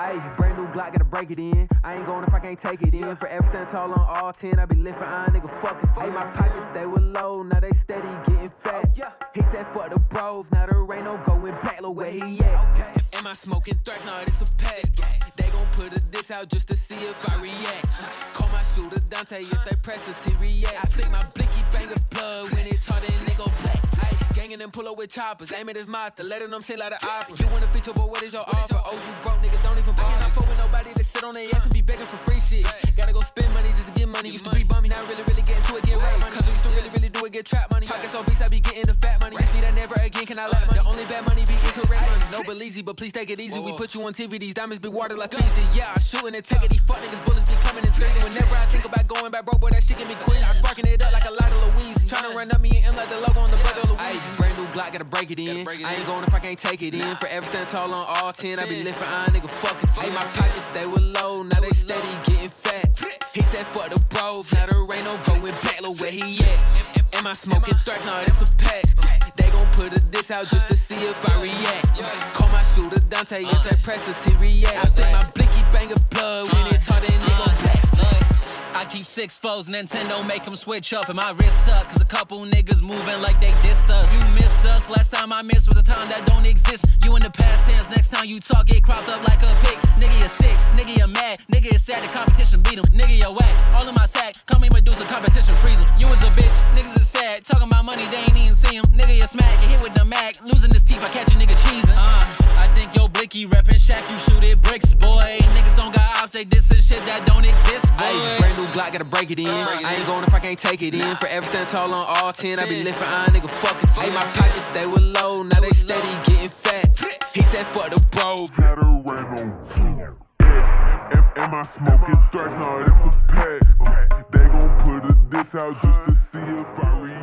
Ayy, brand new Glock, gotta break it in. I ain't going if I can't take it in. For everything tall on all 10, I be lifting iron, nigga, fuck it. Ayy, my pockets, they were low, now they steady getting fat. He said fuck the bros, now there ain't no going back, look where he at. Am I smoking thrash? Nah, this a pack. They gon' put a diss out just to see if I react. Call my shooter Dante if they press us, he react. I think my blicky bang a blood when it taught, then they go black. Gangin' and pull up with choppers, aim at his mouth, letting them sing like the opera. You want a feature, but what is your offer? Oh, you broke, nigga, don't even bother. I cannot fuck with nobody that sit on their ass and be begging for free shit. Gotta go spend money just to get money. Used to be bummy, now really get into it, get rap money. Cause we used to really do it, get trap money. Pockets so beats, I be getting the fat money. Used to be that never again, can I lack money? The only bad money be incorrect money. No Belize, but please take it easy. We put you on TV, these diamonds be water like Fiji. Yeah, I'm shooting and taking these fuck niggas, bullets be coming in 3D. Whenever I think about going back, bro, boy, that shit get me queen. I'm sparking it up like a lot of Louise. Tryna run up me and M like the logo on the brother Louise. Brand new Glock, gotta break it in. I ain't going if I can't take it in. Forever stand tall on all 10, I be lifting iron, nigga, fuck it. Ayy, my pockets, they were low, now they steady getting fat. He said fuck the bros, now there ain't no going back, look where he at. Am I smoking thrash? Nah, this a pack. They gon' put a diss out just to see if I react. Call my shooter Dante if they press us, he react. I think my blicky bang a blood when it taught, then they go black. I keep 6 foes, Nintendo make them switch up. And my wrist tuck, cause a couple niggas moving like they dissed us. You missed us, last time I missed was a time that don't exist. You in the past tense, next time you talk, get cropped up like a pig. Nigga, you're sick, nigga, you're mad, nigga, you're sad, the competition beat him. Nigga, you're whack, all in my sack, call me Medusa, competition freeze him. You was a bitch, niggas is sad, talking about money, they ain't even see him. Nigga, you're smack, get hit with the Mac, losing his teeth, I catch a nigga cheesing. I think yo blicky reppin' Shaq, you shoot it bricks, boy. Niggas don't got ops, they dissing shit that don't exist, boy. Ayy, brand new Glock, gotta break it in. I ain't going if I can't take it in. Forever stand tall on all 10, I be lifting iron, nigga, fuck it. Ayy, my pockets, they were low, now they steady getting fat. He said fuck the bros. Am I smoking thrash? Nah, it's a pack. They gon' put a diss out just to see if I react.